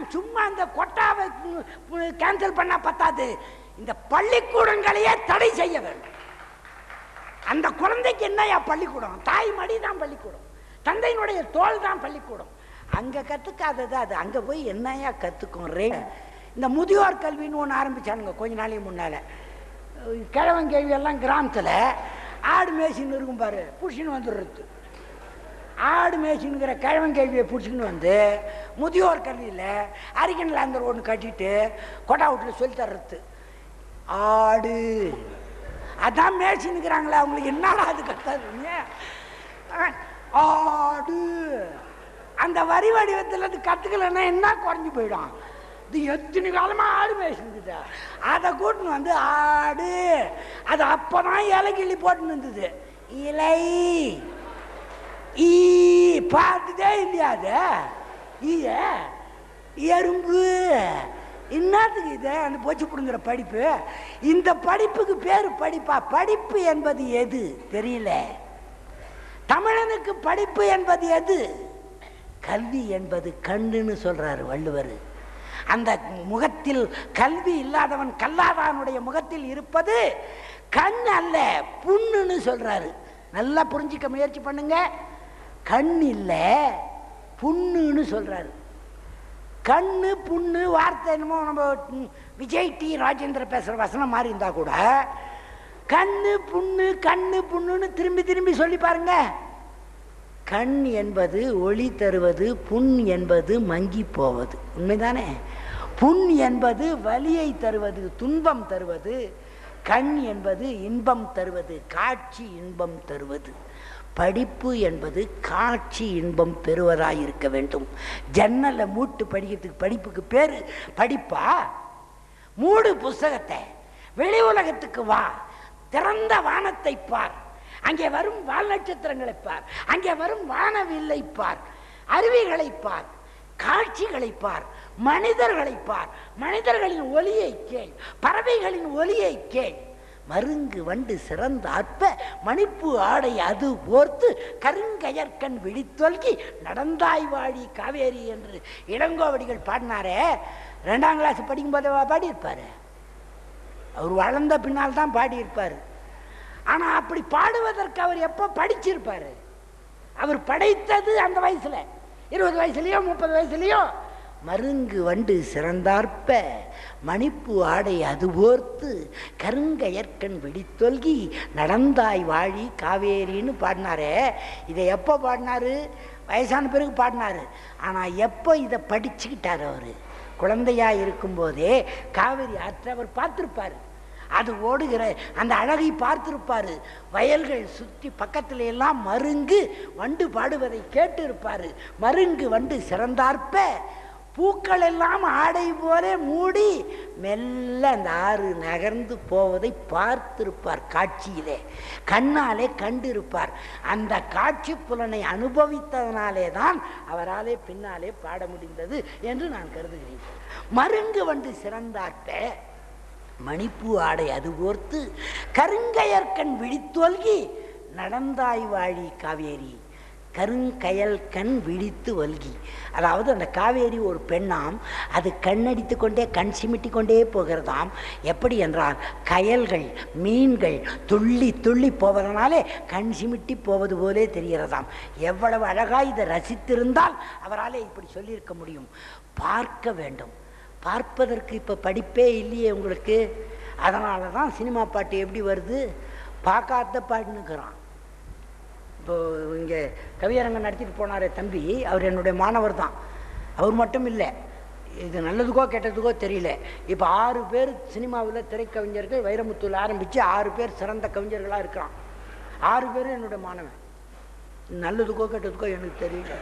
சும்மா அந்த கொட்டாவை கேன்சல் பண்ணா பத்தாது, இந்த பள்ளிக்கூடங்களையே தடை செய்ய வேண்டும். அந்த குழந்தைக்கு என்னையா பள்ளிக்கூடம்? தாய் மடி தான் பள்ளிக்கூடம், தந்தையினுடைய தோல் தான் பள்ளிக்கூடம். அங்க கத்துக்காதது அது அங்க போய் என்னையா கத்துக்கும்? இந்த முதியோர் கல்வின்னு ஒன்று ஆரம்பிச்சானுங்க கொஞ்ச நாளைக்கு முன்னால. கிழவன் கேள்வி எல்லாம் கிராமத்தில் ஆடு மேய்ச்சின்னு இருக்கும் பாரு, புடிச்சின்னு வந்துடுறது. ஆடு மேய்ச்சின்னுங்கிற கிழவன் கேள்வியை பிடிச்சின்னு வந்து முதியோர் கல்வியில் அரிக்கனில் அந்த ஒன்று கட்டிட்டு கொட்டா வீட்டில் சொல்லி தர்றது. ஆடு அதான் மேய்ச்சின்னுக்கிறாங்களே, அவங்களுக்கு என்னடா அது கத்தாதுங்க? ஆடு அந்த வரி வடிவத்தில் அது கற்றுக்கலன்னா என்ன குறைஞ்சி போயிடும்? இது எத்தனை காலமா ஆடு மேய்ச்சிருக்குது, அதை கூட்டின்னு வந்து ஆடு. அது அப்பதான் இலை கிள்ளி போட்டுன்னு இருந்தது. இலை ஈ பார்த்துட்டே இல்லையா? அது ஈய எறும்பு என்னத்துக்கு இது அந்த போச்சு பிடுங்குற படிப்பு? இந்த படிப்புக்கு பேரு படிப்பா? படிப்பு என்பது எது தெரியல. தமிழனுக்கு படிப்பு என்பது எது? கல்வி என்பது கண்ணுன்னு சொல்றாரு வள்ளுவர். அந்த முகத்தில் கல்வி இல்லாதவன் கல்லாதானுடைய முகத்தில் இருப்பது கண் அல்ல, புண்ணுன்னு சொல்றாரு. நல்லா புரிஞ்சிக்க முயற்சி பண்ணுங்க. கண் இல்ல, புண்ணுன்னு சொல்றாரு. கண்ணு புண்ணு வார்த்தை என்னமோ நம்ம விஜய் டி ராஜேந்திர பேசுற வசனம் மாதிரி இருந்தா கூட கண்ணு புண்ணு கண்ணு புண்ணுன்னு திரும்பி திரும்பி சொல்லி பாருங்க. கண் என்பது ஒளி தருவது, புண் என்பது மங்கி போவது. உண்மைதானே? புண் என்பது வலியை தருவது, துன்பம் தருவது. கண் என்பது இன்பம் தருவது, காட்சி இன்பம் தருவது. படிப்பு என்பது காட்சி இன்பம் பெறுவதாக இருக்க வேண்டும். ஜன்னலை மூட்டு படிக்கிறதுக்கு படிப்புக்கு பேரு படிப்பா? மூடு புஸ்தகத்தை, வெளி உலகத்துக்கு வா, திறந்த வானத்தை பார், அங்கே வரும் வால் நட்சத்திரங்களை பார், அங்கே வரும் வானவில்லை பார், அருவிகளை பார், காட்சிகளை பார், மனிதர்களை பார், மனிதர்களின் ஒலியை கேள், பறவைகளின் ஒலியை கேள். மருங்கு வண்டு சிறந்த அற்ப மணிப்பு ஆடை அது போர்த்து கருங்கயற்கண் விழித்தொல்கி நடந்தாய் வாழி காவேரி என்று இளங்கோவடிகள் பாடினாரே. 2ஆம் கிளாஸ் படிக்கும் போதே பாடியிருப்பாரு. அவர் வளர்ந்த பின்னால் தான் பாடியிருப்பார். ஆனா அப்படி பாடுவதற்கு அவர் எப்போ படிச்சிருப்பாரு? அவர் படைத்தது அந்த வயசுல, 20 வயசுலயோ 30 வயசுலயோ. மருங்கு வண்டு சிறந்தார்ப்ப மணிப்பு ஆடை அது போர்த்து கருங்கயற்கண் விழித்தொல்கி நடந்தாய் வாழி காவேரின்னு பாடினாரே. இதை எப்போ பாடினாரு? வயசான பிறகு பாடினாரு. ஆனா எப்போ இதை படிச்சுக்கிட்டார்? அவரு குழந்தையா இருக்கும்போதே காவேரி ஆற்றை அவர் பார்த்திருப்பாரு. அது ஓடுகிற அந்த அழகை பார்த்திருப்பாரு. வயல்கள் சுற்றி பக்கத்துல எல்லாம் மருங்கு வண்டு பாடுவதை கேட்டு இருப்பாரு. மருங்கு வண்டு சிறந்தார்ப்ப பூக்கள் எல்லாம் ஆடை போல மூடி மெல்ல அந்த ஆறு நகர்ந்து போவதை பார்த்திருப்பார். காட்சியிலே கண்ணாலே கண்டிருப்பார். அந்த காட்சி புலனை அனுபவித்ததனாலே தான் அவராலே பின்னாலே பாட முடிந்தது என்று நான் கருதுகிறேன். மருங்கு வண்டு சிறந்தார்ப்ப மணிப்பூ ஆடை அது போர்த்து கருங்கயற்கண் விழித்தொல்கி நடந்தாய் வாழி காவேரி. கருங்கயல் கண் விழித்து ஒல்கி, அதாவது அந்த காவேரி ஒரு பெண்ணாம். அது கண்ணடித்து கொண்டே கண் சிமிட்டி கொண்டே போகிறதாம். எப்படி என்றால் கயல்கள் மீன்கள் துள்ளி துள்ளி போவதனாலே கண் சிமிட்டி போவது போலே தெரிகிறதாம். எவ்வளவு அழகாய் இதை ரசித்திருந்தால் அவராலே இப்படி சொல்லியிருக்க முடியும். பார்க்க வேண்டும். பார்ப்பதற்கு இப்போ படிப்பே இல்லையே உங்களுக்கு. அதனால தான் சினிமா பாட்டு எப்படி வருது? பார்க்காத பாட்டுன்னுக்கிறான். இப்போ இங்கே கவியரங்கம் நடத்திட்டு போனாரே தம்பி, அவர் என்னுடைய மாணவர் தான். அவர் மட்டும் இல்லை, இது நல்லதுக்கோ கெட்டதுக்கோ தெரியல, இப்போ 6 பேர் சினிமாவில் திரைக்கவிஞர்கள் வைரமுத்தூவில் ஆரம்பித்து 6 பேர் சிறந்த கவிஞர்களாக இருக்கிறான். 6 பேரும் என்னுடைய மாணவன். நல்லதுக்கோ கெட்டதுக்கோ எனக்கு தெரியல.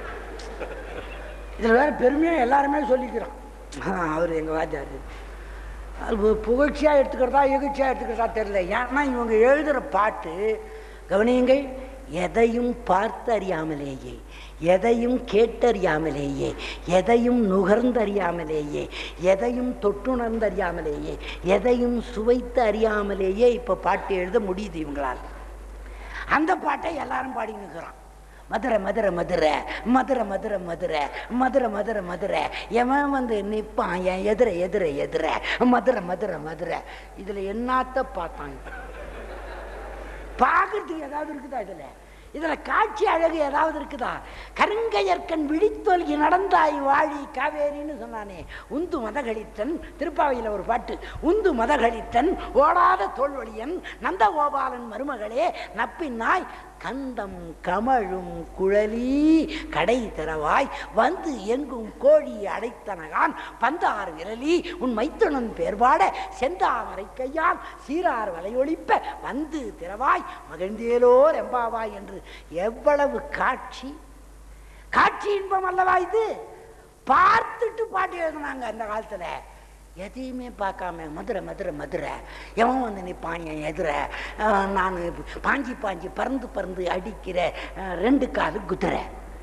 இதில் வேறு பெருமையாக எல்லாருமே சொல்லிக்கிறான். அவர் எங்கள் வாத்தியார். அது புகழ்ச்சியாக எடுத்துக்கிறதா எகிழ்ச்சியாக எடுத்துக்கிறதா தெரியல. ஏன்னா இவங்க எழுதுகிற பாட்டு கவனியுங்கள், எதையும் பார்த்து அறியாமலேயே, எதையும் கேட்டறியாமலேயே, எதையும் நுகர்ந்தறியாமலேயே, எதையும் தொட்டுணர்ந்தறியாமலேயே, எதையும் சுவைத்து அறியாமலேயே இப்போ பாட்டு எழுத முடியுது இவங்களால். அந்த பாட்டை எல்லாரும் பாடினுக்கிறான். மதுரை மதுரை மதுரை மதுரை மதுரை மதுரை மதுரை மதுரை மதுரை எவன் வந்து நிற்பான் என் எதிர எதிர எதிர மதுரை மதுரை மதுரை. இதில் என்னத்த பார்த்தாங்க? பார்க்கறதுக்கு ஏதாவது இருக்குதா? இதில் காட்சி அழகு ஏதாவது இருக்குதா? கருங்கையற்கண் விழித்தொல்கி நடந்தாய் வாழி காவேரின்னு சொன்னானே. உந்து மதகளித்தன், திருப்பாவையில் ஒரு பாட்டு. உந்து மதகளித்தன் ஓடாத தோல்வழியன் நந்தகோபாலன் மருமகளே நப்பின்னாய் கந்தம் கமழும் குழலி கடை திறவாய் வந்து எங்கும் கோழி அடைத்தனகான் பந்தார் விரலி உன் மைத்துனன் பேர்பாட செந்தாமரை கையால் சீரார் வலையொழிப்ப வந்து திறவாய் மகிழ்ந்தேலோ ரெம்பாவாய் என்று. எவ்வளவு காட்சி! காட்சி இன்பம் அல்லவா இது? பார்த்துட்டு பாட்டு எழுதுனாங்க அந்த காலத்துல. எதையுமே பார்க்காம மதுரை மதுரை மதுரை எவன் வந்து நிற்பான் என் எதிர நான் பாஞ்சி பாஞ்சி பறந்து பறந்து அடிக்கிற 2 காலு குதிரை.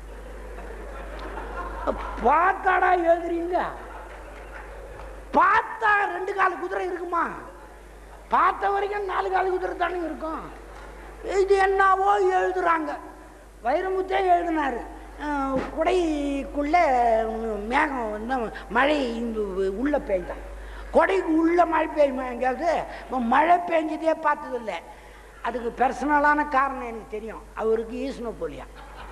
பார்த்தாடா எழுதுறீங்க? பார்த்தா 2 காலு குதிரை இருக்குமா? பார்த்த வரைக்கும் 4 காலு குதிரை தானே இருக்கும். இது என்னவோ எழுதுறாங்க. வைரமுத்தே எழுதினாரு. கொடைக்குள்ள மேகம் வந்து மழை உள்ள பெய்தான். கொடைக்கு உள்ள மழை பெய்யுமா எங்கேயாவது? மழை பெஞ்சதே பார்த்ததில்லை. அதுக்கு பர்சனலான காரணம் எனக்கு தெரியும். அவருக்கு ஈஸ்னோபோலியா.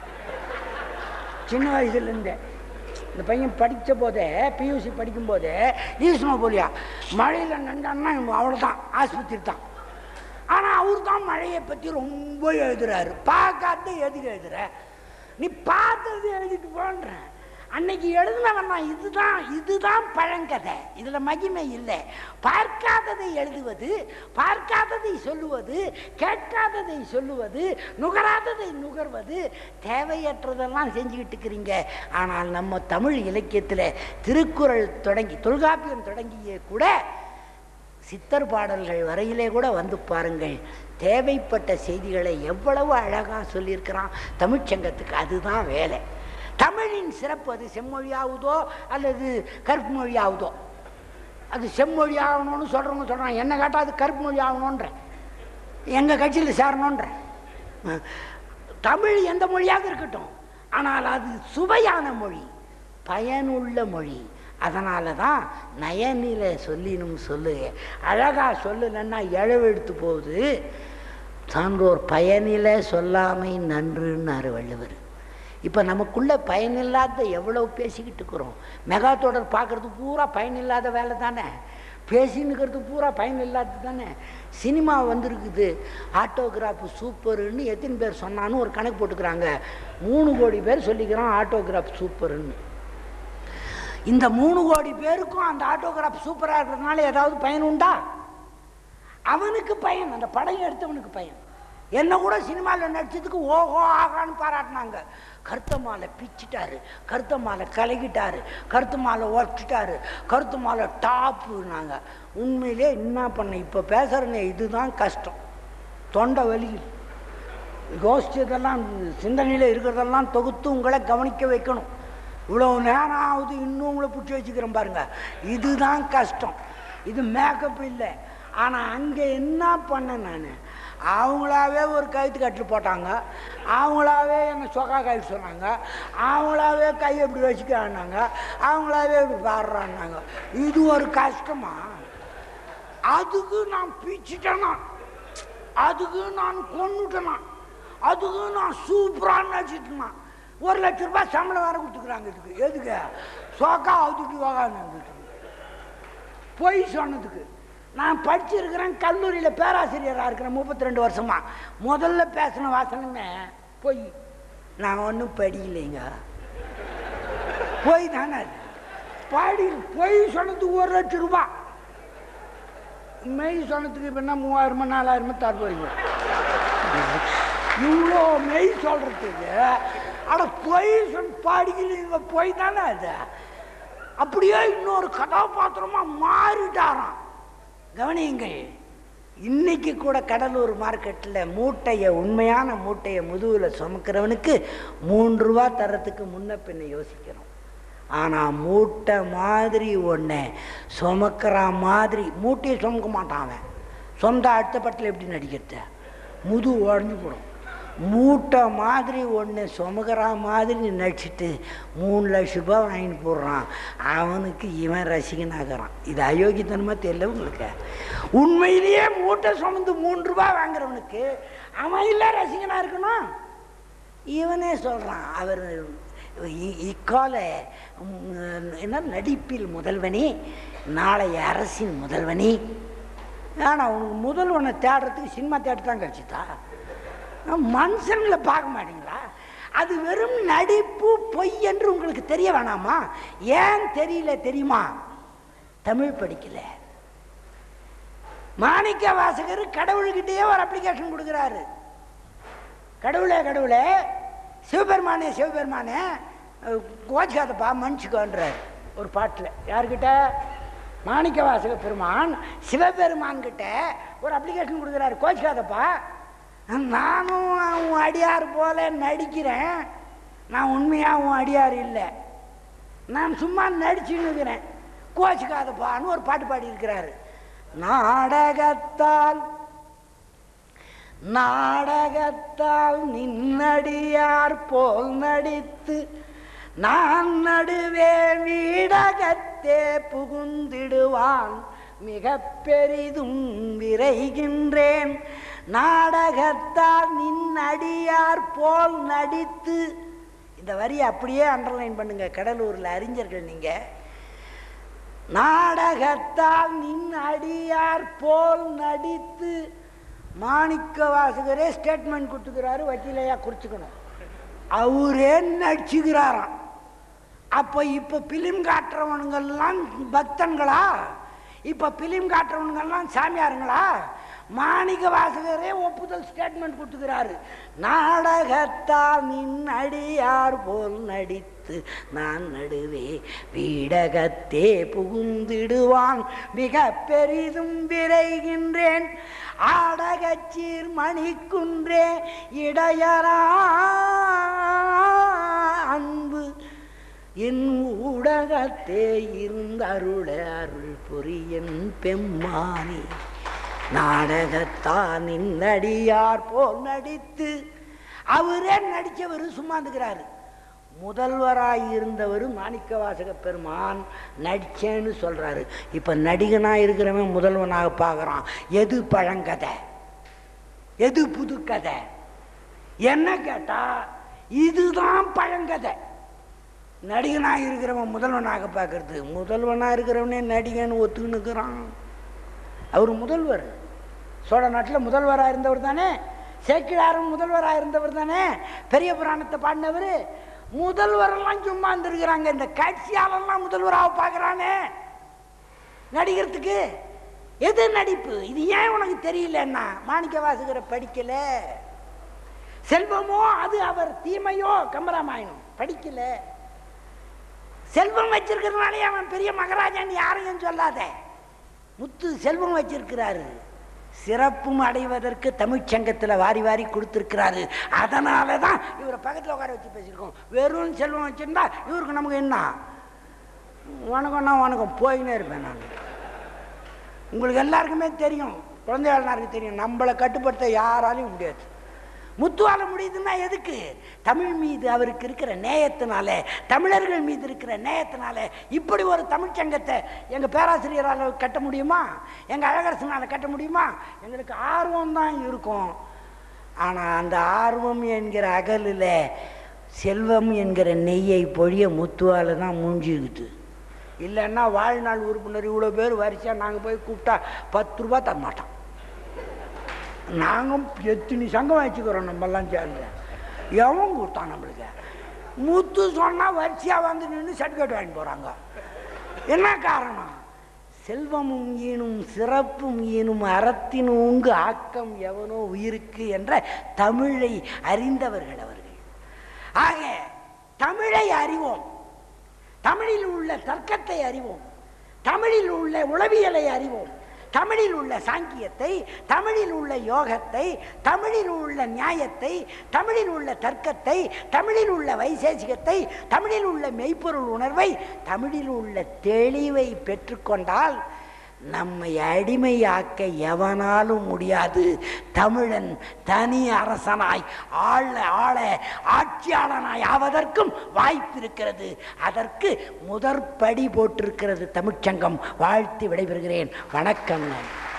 சின்ன வயசுலேருந்தே இந்த பையன் படித்த போதே, பியூசி படிக்கும் போதே ஈஸ்னோபோலியா. மழையில் நண்டான்னா அவ்வளோதான், ஆஸ்பத்திரி தான். ஆனால் அவர் தான் மழையை பற்றி ரொம்ப எழுதுறாரு. பார்க்காத எதுக்கு எழுதுற? நீ பார்த்தது எழுதிட்டு போன்ற. அன்னைக்கு எழுதினவன் இதுதான் பழங்கதை. இதுல மகிமை இல்லை. பார்க்காததை எழுதுவது, பார்க்காததை சொல்லுவது, கேட்காததை சொல்லுவது, நுகராததை நுகர்வது, தேவையற்றதெல்லாம் செஞ்சுக்கிட்டு இருக்கிறீங்க. ஆனால் நம்ம தமிழ் இலக்கியத்தில் திருக்குறள் தொடங்கி தொல்காப்பியம் தொடங்கியே கூட சித்தர் பாடல்கள் வரையிலே கூட வந்து பாருங்கள். தேவைப்பட்ட செய்திகளை எவ்வளவு அழகாக சொல்லியிருக்கிறான் தமிழ்ச்சங்கத்துக்கு. அதுதான் வேலை. தமிழின் சிறப்பு. அது செம்மொழியாவதோ அல்லது கருப்பு மொழியாவதோ. அது செம்மொழி ஆகணும்னு சொல்கிறவங்க சொல்கிறான். என்ன கேட்டால் அது கருப்பு மொழி ஆகணுன்ற, எங்கள் கட்சியில் சேரணுன்ற. தமிழ் எந்த மொழியாக இருக்கட்டும், ஆனால் அது சுவையான மொழி, பயனுள்ள மொழி. அதனால தான் நயனில சொல்லினும் சொல்லு. அழகாக சொல்லலைன்னா இழவெடுத்து போகுது. சான்றோர் பயனில சொல்லாமை நன்றுன்னாரு வள்ளுவர். இப்போ நமக்குள்ள பயனில்லாத எவ்வளோ பேசிக்கிட்டு இருக்கிறோம். மெகா தொடர் பார்க்குறது பூரா பயனில்லாத வேலை தானே. பேசின்னுக்கிறது பூரா பயன் இல்லாது தானே. சினிமா வந்திருக்குது, ஆட்டோகிராஃப் சூப்பருன்னு எத்தனை பேர் சொன்னான்னு ஒரு கணக்கு போட்டுக்கிறாங்க. 3 கோடி பேர் சொல்லிக்கிறான் ஆட்டோகிராஃப் சூப்பருன்னு. இந்த 3 கோடி பேருக்கும் அந்த ஆட்டோகிராஃப் சூப்பராக இருக்கிறதுனால ஏதாவது பயன் உண்டா? அவனுக்கு பயன், அந்த படம் எடுத்தவனுக்கு பயன். என்ன கூட சினிமாவில் நடிச்சதுக்கு ஓஹோ ஆகான்னு பாராட்டினாங்க. கருத்த மாலை பிச்சுட்டாரு, கருத்த மாலை கலகிட்டாரு, கருத்து மாலை ஒட்டிட்டாரு, கருத்து மாலை டாப்புனாங்க. உண்மையிலே என்ன பண்ண இப்போ பேசுறேங்க, இதுதான் கஷ்டம். தொண்டை வலியில் யோசிச்சதெல்லாம் சிந்தனையில் இருக்கிறதெல்லாம் தொகுத்து உங்களை கவனிக்க வைக்கணும். இவ்வளோ நேரம் ஆகுது, இன்னும் உங்களை பிடிச்சி வச்சுக்கிறேன் பாருங்க. இதுதான் கஷ்டம். இது மேக்கப் இல்லை. ஆனால் அங்கே என்ன பண்ணேன் நான், அவங்களாவே ஒரு கழுத்து கட்டில் போட்டாங்க, அவங்களாவே என்னை சொக்கா கழுத்து சொன்னாங்க, அவங்களாவே கையை இப்படி வச்சுக்கிறான்னாங்க, அவங்களாவே இப்படி பாடுறான்னாங்க. இது ஒரு கஷ்டமா? அதுக்கு நான் பிச்சுட்டேனா, அதுக்கு நான் கொண்டுட்டேனா, அதுக்கு நான் சூப்பராக நடிச்சிட்டேனா. 1 லட்ச ரூபாய் சம்பளம் வேறு கொடுத்துக்குறாங்க. இதுக்கு எதுக்கு? சொக்கா அவுத்துட்டு வாங்க பொய் சொன்னதுக்கு. நான் படிச்சிருக்கிறேன், கல்லூரியில் பேராசிரியராக இருக்கிறேன் 32 வருஷமா. முதல்ல பேசின வாசனமே பொய். நான் ஒன்றும் படிக்கலைங்க, பொய் தானே. பொய் சொன்னதுக்கு 1 லட்ச ரூபாய். மெய் சொன்னதுக்கு இப்போ என்ன 3000 4000 தர போறீங்க? இவ்வளோ மெய் சொல்றதுக்கு. ஆனால் பொய் படிக்கலைங்க, பொய் தானே அது. அப்படியே இன்னொரு கதாபாத்திரமா மாறிட்டாராம். கவனியுங்கள், இன்னைக்கு கூட கடலூர் மார்க்கெட்டில் மூட்டையை, உண்மையான மூட்டையை முதுகில் சுமக்கிறவனுக்கு 3 ரூபா தரத்துக்கு முன்ன பின்ன யோசிக்கிறோம். ஆனால் மூட்டை மாதிரி ஒன்று சுமக்கிற மாதிரி மூட்டையை சுமக்க மாட்டான் அவன். சொந்த அடுத்த பட்டில் எப்படி நடிக்கிறது? முது உடஞ்சி போடும். மூட்டை மாதிரி ஒன்று சுமக்கிற மாதிரி நடிச்சுட்டு 3 லட்ச ரூபாய் வாங்கிட்டு போடுறான். அவனுக்கு இவன் ரசிகனாகிறான். இது அயோக்கியத்தனமாக தெரியல உங்களுக்கு? உண்மையிலேயே மூட்டை சுமந்து 3 ரூபாய் வாங்குறவனுக்கு அவன் இல்லை ரசிகனாக இருக்கணும். இவனே சொல்கிறான், அவர் இக்கால என்ன நடிப்பில் முதல்வனே, நாளைய அரசின் முதல்வனே. ஆனால் அவனுக்கு முதல்வனை தேடுறதுக்கு சினிமா தேட்டர் தான் கழிச்சுதா? மனுஷங்களை பார்க்க மாட்டீங்களா? அது வெறும் நடிப்பு, பொய் என்று உங்களுக்கு தெரிய வேணாமா? ஏன் தெரியல தெரியுமா? தமிழ் படிக்கல. மாணிக்க வாசகர் கடவுள்கிட்டயே ஒரு அப்ளிகேஷன் கொடுக்குறாரு. கடவுளே கடவுளே, சிவபெருமானே சிவபெருமானே, கோச்சிக்காதப்பா மன்னிச்சுக்கோன்றார் ஒரு பாட்டில். யார்கிட்ட? மாணிக்க வாசக பெருமான் சிவபெருமான் கிட்ட ஒரு அப்ளிகேஷன் கொடுக்குறாரு. கோச்சிக்காதப்பா, நானும் உன் அடியார் போல நடிக்கிறேன், நான் உண்மையாக உன் அடியார் இல்லை, நான் சும்மா நடிச்சுன்னு இருக்கிறேன், கோச்சிக்காதப்பான்னு ஒரு பாட்டு பாடி இருக்கிறாரு. நாடகத்தால் நாடகத்தால் நின்னடியார் போல் நடித்து நான் நடுவே வீடகத்தே புகுந்திடுவான் மிக பெரிதும் விரைகின்றேன். நாடகத்தால் நின்னடியார் போல் நடித்து, இந்த வரியை அப்படியே அண்டர்லைன் பண்ணுங்க கடலூரில் அறிஞர்கள். நீங்க நாடகத்தால் நின் அடியார் போல் நடித்து, மாணிக்க வாசகரே ஸ்டேட்மெண்ட் கொடுத்துக்கிறாரு, வக்கீலையா குறிச்சுக்கணும். அவரே நடிச்சுக்கிறாராம். அப்போ இப்போ பிலிம் காட்டுறவனுங்கெல்லாம் பக்தன்களா? இப்போ பிலிம் காட்டுறவனுங்கெல்லாம் சாமியாருங்களா? மாணிக்க வாசகரே ஒப்புதல் ஸ்டேட்மெண்ட் கொடுத்துக்கிறாரு. நாடகத்தால் நின் அடியார் போல் நடித்து நான் நடுவே வீடகத்தே புகுந்திடுவான் மிக பெரிதும் விரைகின்றேன். ஆடகச்சீர் மணிக்குன்றே இடையரா அன்பு என் ஊடகத்தே இருந்தருள அருள் புரியன் பெம்மானி. நாடகத்தான் நின்னடியார் போல் நடித்து, அவரே நடிச்சவர் சும்மாந்துக்கிறாரு. முதல்வராக இருந்தவர் மாணிக்க வாசக பெருமான் நடிச்சேன்னு சொல்றாரு. இப்ப நடிகனாக இருக்கிறவன் முதல்வனாக பார்க்கறான். எது பழங்கதை, எது புது கதை? என்ன கேட்டா இதுதான் பழங்கதை. நடிகனாக இருக்கிறவன் முதல்வனாக பார்க்கறது. முதல்வனாக இருக்கிறவனே நடிகன்னு ஒத்துக்கின்னு இருக்கிறான். அவர் முதல்வர், சோழ நாட்டில் முதல்வராக இருந்தவர் தானே. சேக்கிழாரும் முதல்வராக இருந்தவர் தானே. பெரிய புராணத்தை பாடினவர். முதல்வரெல்லாம் சும்மா இருந்திருக்கிறாங்க. இந்த காட்சியாலெல்லாம் முதல்வராக பார்க்குறானே நடிக்கிறதுக்கு. எது நடிப்பு? இது ஏன் உனக்கு தெரியலன்னா மாணிக்க வாசகரை படிக்கல. செல்வமோ அது அவர் தீமையோ கம்பராமாயணம் படிக்கல. செல்வம் வச்சிருக்கிறதுனாலே அவன் பெரிய மகாராஜான்னு யாரையும் சொல்லாத. முத்து செல்வம் வச்சிருக்கிறாரு. சிறப்பும் அடைவதற்கு தமிழ்ச்சங்கத்தில் வாரி வாரி கொடுத்துருக்கிறாரு. அதனால தான் இவரை பக்கத்தில் உட்கார வச்சு பேசியிருக்கோம். வெறும் செல்வம் வச்சிருந்தா இவருக்கு நமக்கு என்ன? வணக்கம்னா வணக்கம் போயினே இருப்பேன் நான். உங்களுக்கு எல்லாருக்குமே தெரியும், குழந்தைகளுக்கு தெரியும், நம்மளை கட்டுப்படுத்த யாராலையும் முடியாது. முத்துவால முடியுதுன்னா எதுக்கு? தமிழ் மீது அவருக்கு இருக்கிற நேயத்தினால, தமிழர்கள் மீது இருக்கிற நேயத்தினால. இப்படி ஒரு தமிழ்ச்சங்கத்தை எங்க பேராசிரியரால் கட்ட முடியுமா? எங்க அழகரசனால கட்ட முடியுமா? எங்களுக்கு ஆர்வம் தான் இருக்கும். ஆனா அந்த ஆர்வம் என்கிற அகலில் செல்வம் என்கிற நெய்யை பொழிய முத்துவால தான் மூஞ்சிக்குது. இல்லைன்னா வாழ்நாள் உறுப்பினர் இவ்வளோ பேர் வரிசையா நாங்கள் போய் கூப்பிட்டா 10 ரூபா தர மாட்டோம். நாங்கள் எத்தனை சங்கம் வச்சுக்கிறோம் நம்மெல்லாம் சேர்ந்து. எவன் கொடுத்தான் நம்மளுக்கு? முத்து சொன்னால் வரிசையாக வந்து நின்று சர்டிஃபிகேட் வாங்கி போகிறாங்க. என்ன காரணம்? செல்வமும் ஈனும் சிறப்பும் ஈனும் அறத்தின் ஊங்கு ஆக்கம் எவனோ உயிருக்கு என்ற தமிழை அறிந்தவர்கள் அவர்கள். ஆக தமிழை அறிவோம், தமிழில் உள்ள தர்க்கத்தை அறிவோம், தமிழில் உள்ள உளவியலை அறிவோம், தமிழில் உள்ள சாங்கியத்தை, தமிழில் உள்ள யோகத்தை, தமிழில் உள்ள நியாயத்தை, தமிழில் உள்ள தர்க்கத்தை, தமிழில் உள்ள வைசேசிகத்தை, தமிழில் உள்ள மெய்ப்பொருள் உணர்வை, தமிழில் உள்ள தெளிவை பெற்றுக்கொண்டால் நம்மை அடிமையாக்க எவனாலும் முடியாது. தமிழன் தனி அரசனாய் ஆள ஆட்சியாளனாய் ஆவதற்கும் வாய்ப்பு இருக்கிறது. அதற்கு முதற்படி போட்டிருக்கிறது தமிழ்ச்சங்கம். வாழ்த்து விடைபெறுகிறேன். வணக்கம்.